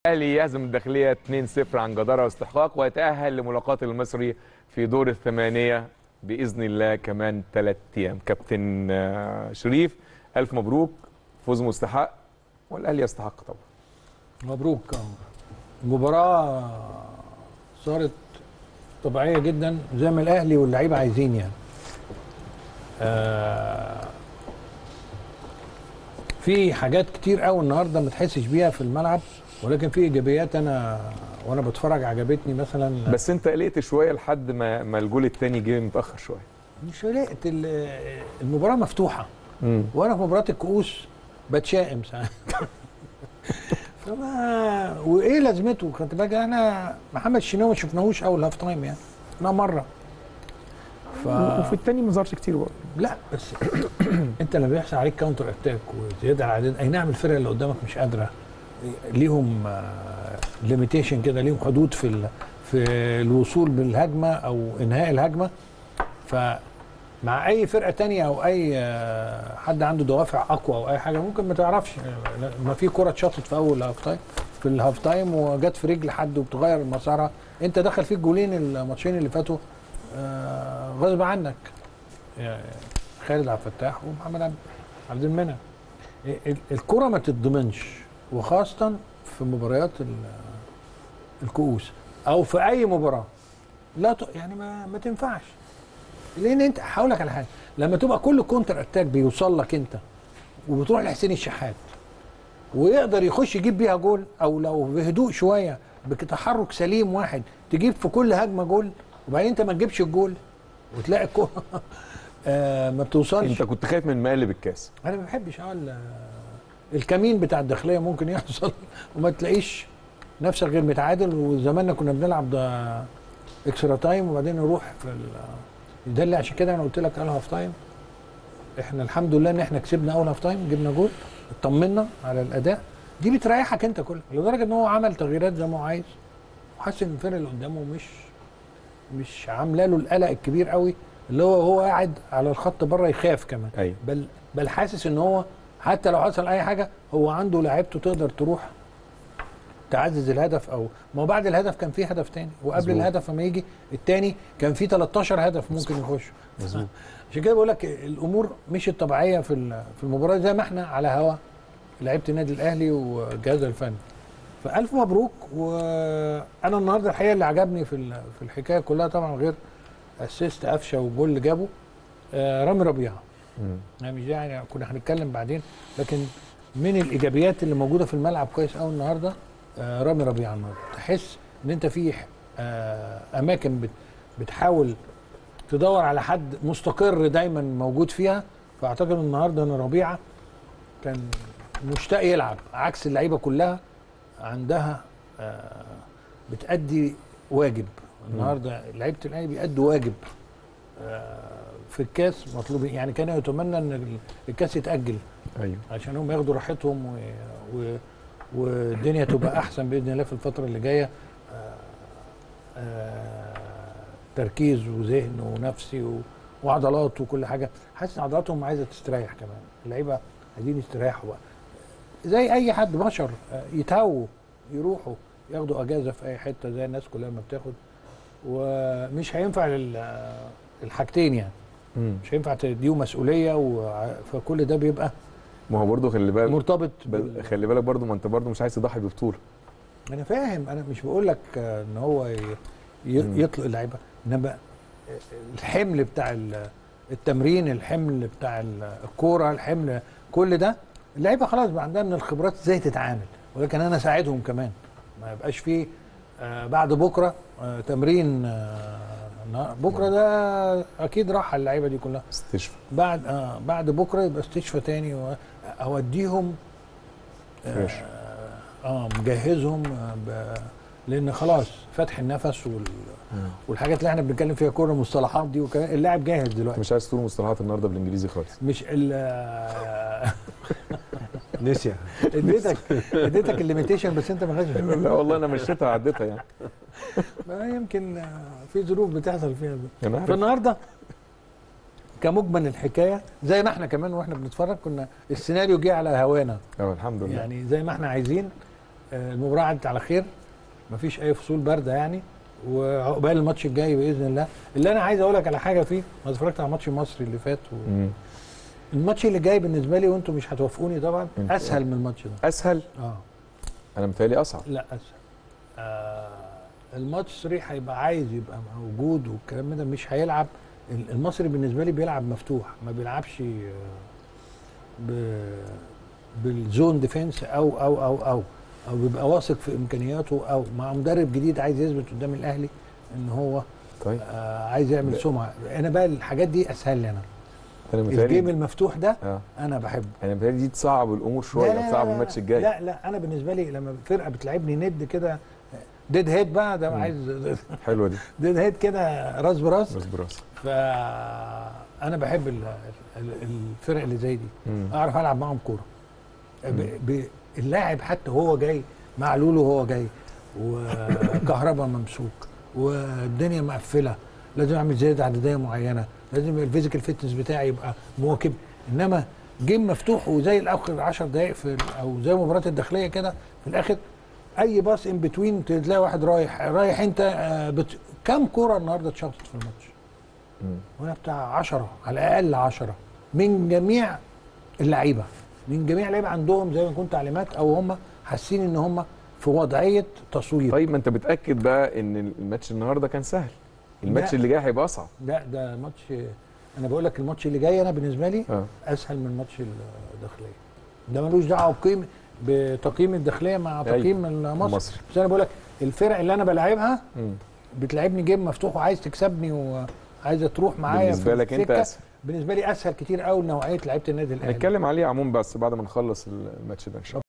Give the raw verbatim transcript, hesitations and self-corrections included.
الاهلي يهزم الداخليه اتنين صفر عن جداره واستحقاق ويتاهل لملاقاه المصري في دور الثمانيه باذن الله كمان ثلاث ايام. كابتن شريف الف مبروك، فوز مستحق والاهلي يستحق طبعا. مبروك. المباراه صارت طبيعيه جدا زي ما الاهلي واللعيبه عايزين يعني. آه في حاجات كتير قوي النهارده ما تحسش بيها في الملعب، ولكن في ايجابيات انا وانا بتفرج عجبتني. مثلا بس انت قلقت شويه لحد ما ما الجول الثاني جه متاخر شويه. مش قلقت، المباراه مفتوحه. مم. وانا في مباراه الكؤوس بتشائم ساعات فما وايه لازمته؟ خدت بالك انا محمد الشناوي ما شفناهوش اول هاف تايم يعني، انا مره ف... وفي الثاني ما ظهرش كتير برضه. لا بس انت لما بيحصل عليك كاونتر اتاك وزياده على العدد، اي نعم الفرقه اللي قدامك مش قادره، ليهم ليميتيشن كده، ليهم حدود في ال... في الوصول بالهجمه او انهاء الهجمه. فمع اي فرقه تانية او اي حد عنده دوافع اقوى او اي حاجه ممكن ما تعرفش. ما في كره اتشاطت في اول هاف تايم في الهاف تايم وجت في رجل حد وبتغير مسارها، انت دخل فيك جولين الماتشين اللي فاتوا غصب عنك، خالد عبد الفتاح ومحمد عبد المنعم. الكره ما تتضمنش، وخاصه في مباريات الكؤوس او في اي مباراه لا ت... يعني ما, ما تنفعش. لان انت هقول لك على حاجه، لما تبقى كل كونتر اتاك بيوصل لك انت وبتروح لحسين الشحات ويقدر يخش يجيب بيها جول، او لو بهدوء شويه بتحرك سليم واحد تجيب في كل هجمه جول، وبعدين انت ما تجيبش الجول وتلاقي الكوره آه ما بتوصلش. انت كنت خايف من مقلب الكاس. انا ما بحبش اقول الكمين بتاع الداخليه ممكن يحصل وما تلاقيش نفسك غير متعادل. وزماننا كنا بنلعب ده اكسترا تايم وبعدين نروح في ده اللي عشان كده انا قلت لك اول هاف تايم احنا الحمد لله ان احنا كسبنا اول هاف تايم، جبنا جول، اطمنا على الاداء. دي بتريحك انت كلك، لدرجه ان هو عمل تغييرات زي ما هو عايز وحس ان الفرقه اللي قدامه مش مش عامله له القلق الكبير قوي اللي هو هو قاعد على الخط بره يخاف كمان. أيوة. بل بل حاسس ان هو حتى لو حصل اي حاجه هو عنده لعيبته تقدر تروح تعزز الهدف. او ما هو بعد الهدف كان في هدف تاني، وقبل مزبوط. الهدف لما يجي التاني كان في تلتاشر هدف ممكن يخش. عشان كده بقول لك الامور مش الطبيعيه في في المباراه زي ما احنا على هوا لعيبه النادي الاهلي وجهازه الفني. فالف مبروك. وانا النهارده الحقيقه اللي عجبني في في الحكايه كلها طبعا غير اسيست قفشه والجول اللي جابه آه رامي ربيعه. يعني مش يعني كنا هنتكلم بعدين، لكن من الايجابيات اللي موجوده في الملعب كويس قوي النهارده آه رامي ربيعه. النهارده تحس ان انت في آه اماكن بت بتحاول تدور على حد مستقر دايما موجود فيها. فاعتقد النهارده ان ربيعه كان مشتاق يلعب عكس اللعيبه كلها عندها آه بتأدي واجب. النهارده لعيبه الاهلي بيأدوا واجب آه في الكاس مطلوب، يعني كان يتمنى ان الكاس يتأجل. ايوه عشان هم ياخدوا راحتهم و... و... والدنيا تبقى احسن باذن الله في الفتره اللي جايه. آه آه تركيز وذهن ونفسي و... وعضلات وكل حاجه. حاسس ان عضلاتهم عايزه تستريح كمان، اللعيبه عايزين يستريحوا بقى زي اي حد بشر، يتهووا يروحوا ياخدوا اجازه في اي حته زي الناس كلها ما بتاخد. ومش هينفع الحاجتين يعني. مم. مش هينفع تديهم مسؤوليه و... فكل ده بيبقى ما هو برضه خلي بالك مرتبط بال... خلي بالك برضه، ما انت برضه مش عايز تضحي ببطوله. انا فاهم، انا مش بقول لك ان هو ي... يطلق اللعيبه، انما الحمل بتاع التمرين، الحمل بتاع الكوره، الحمل كل ده اللعيبه خلاص بقى عندها من الخبرات ازاي تتعامل. ولكن انا اساعدهم كمان، ما يبقاش فيه آه بعد بكره آه تمرين آه بكره ده اكيد راح اللعيبه دي كلها استشفى. بعد آه بعد بكره يبقى استشفى تاني، واوديهم آه, اه مجهزهم آه لان خلاص فتح النفس وال والحاجات اللي احنا بنتكلم فيها كوره المصطلحات دي وكلام. اللاعب جاهز دلوقتي. مش عايز تقول مصطلحات النهارده بالانجليزي خالص. مش ال نسيا اديتك اديتك الليميتيشن بس انت ما خدتش. لا والله انا مشيتها عديتها يعني. ما يمكن في ظروف بتحصل فيها. فالنهارده كمجمل الحكايه زي ما احنا كمان واحنا بنتفرج كنا السيناريو جه على هوانا. اه الحمد لله. يعني زي ما احنا عايزين آه، المباراه عدت على خير، مفيش اي فصول بارده يعني، وعقبال الماتش الجاي باذن الله. اللي انا عايز اقول لك على حاجه فيه، انا اتفرجت على ماتش المصري اللي فات و... مم. الماتش اللي جاي بالنسبه لي وانتم مش هتوافقوني طبعا اسهل من الماتش ده. اسهل؟ اه انا متهيألي اصعب. لا اسهل. آه الماتش صريح هيبقى عايز يبقى موجود والكلام ده، مش هيلعب. المصري بالنسبه لي بيلعب مفتوح، ما بيلعبش ب... بالزون ديفense او او او او او بيبقى واثق في امكانياته، او مع مدرب جديد عايز يثبت قدام الاهلي ان هو طيب آه عايز يعمل سمعه. انا بقى الحاجات دي اسهل لي انا. انا الجيم المفتوح ده آه. انا بحبه. انا متهيألي دي تصعب الامور شويه، تصعب الماتش الجاي. لا لا انا بالنسبه لي لما فرقه بتلعبني ند كده ديد هيد بقى ده عايز حلوه دي ديد هيد كده راس براس راس براس. فانا بحب ال- ال- الفرق اللي زي دي، مم. اعرف العب معاهم كوره. ب- ب- اللاعب حتى هو جاي مع لولو، هو جاي وكهربا ممسوك والدنيا مقفله، لازم اعمل زياده عدديه معينه، لازم الفيزيكال فيتنس بتاعي يبقى مواكب. انما جيم مفتوح وزي الاخر عشر دقائق في او زي مباراه الداخليه كده في الاخر اي باص ان بتوين تلاقي واحد رايح رايح انت آه، بت... كم كوره النهارده اتشاطت في الماتش؟ مم. وانا بتاع عشرة على الاقل عشرة من جميع اللعيبه، من جميع اللعيبه عندهم زي ما كنت تعليمات او هم حاسين ان هم في وضعيه تصوير. طيب ما انت بتاكد بقى ان الماتش النهارده كان سهل، الماتش لا. اللي جاي هيبقى اصعب. لا ده ماتش، انا بقول لك الماتش اللي جاي انا بالنسبه لي اه اسهل من ماتش الداخليه. ده ملوش دعوه بقيم بتقييم الداخليه مع أيوة. تقييم المصري. مصر. بس انا بقول لك الفرق اللي انا بلعبها مم. بتلعبني جيم مفتوح وعايز تكسبني وعايزه تروح معايا بالنسبه لك انت السكة. اسهل. بالنسبه لي اسهل كتير قوي نوعيه لعيبه النادي الاهلي. هنتكلم عليه عموما بس بعد ما نخلص الماتش ده ان شاء الله.